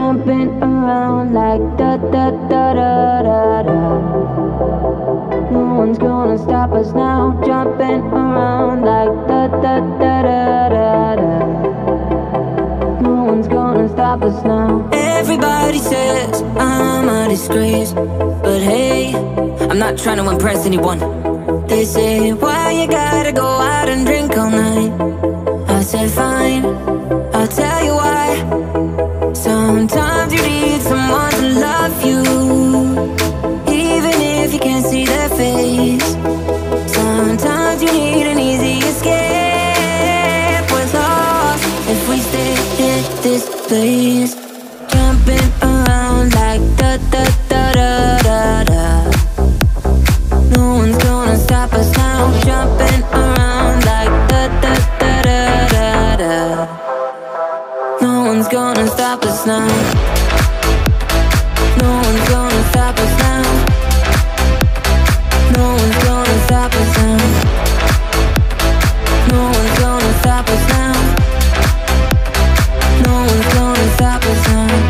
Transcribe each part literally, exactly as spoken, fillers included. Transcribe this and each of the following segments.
jumping around like da da da da da da. No one's gonna stop us now, jumping around like da da da da da da. No one's gonna stop us now. Everybody says I'm a disgrace, but hey, I'm not trying to impress anyone. They say, why you gotta go out and drink all night? I said fine, I'll tell you why. Sometimes you need someone to love you, even if you can't see their face. Sometimes you need an easy escape. We're lost if we stay in this place, jumping around like da da da da da da. No one's gonna stop us now, jumping around like da da da da da da. No one's gonna stop us now. No one's gonna stop us now. No one's gonna stop us now. No one's gonna stop us now. No one's gonna stop us now.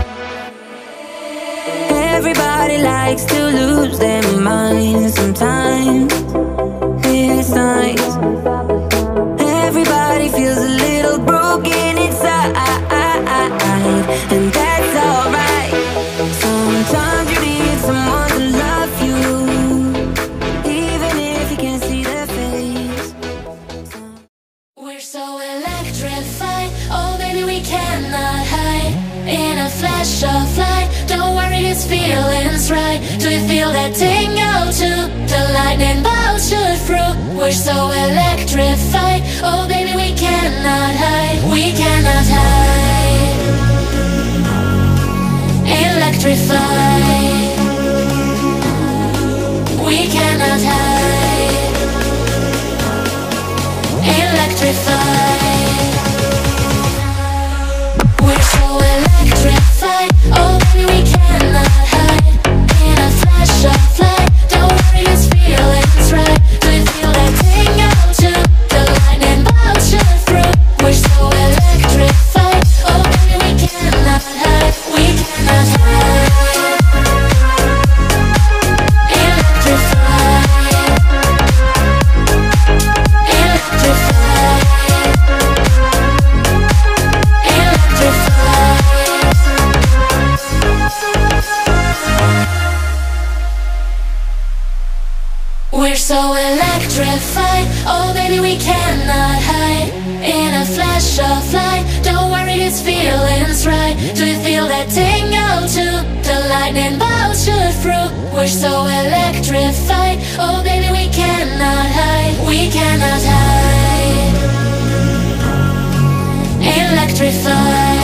Everybody likes to lose their mind sometimes. It's nice. Everybody feels a little broken inside, and that's alright. Sometimes you need someone to love you, even if you can't see their face. We're so electrified, oh baby we cannot hide. In a flash of light, don't worry, this feeling's right. Do you feel that tingle too? The lightning bolt shoot through. We're so electrified, oh baby we cannot hide. We cannot hide. Electrified, we cannot hide. Electrified, we're so electrified, oh baby we cannot hide. In a flash of light, don't worry, this feeling's right. Do you feel that tingle too? The lightning bolt shoot through. We're so electrified, oh baby we cannot hide. We cannot hide. Electrified, electrified, electrified. We're so electrified, oh baby we cannot hide. In a flash of light, don't worry, this feeling's right. Do you feel that tingle too? The lightning bolt shoot through. We're so electrified, oh baby we cannot hide. We cannot hide. Electrified.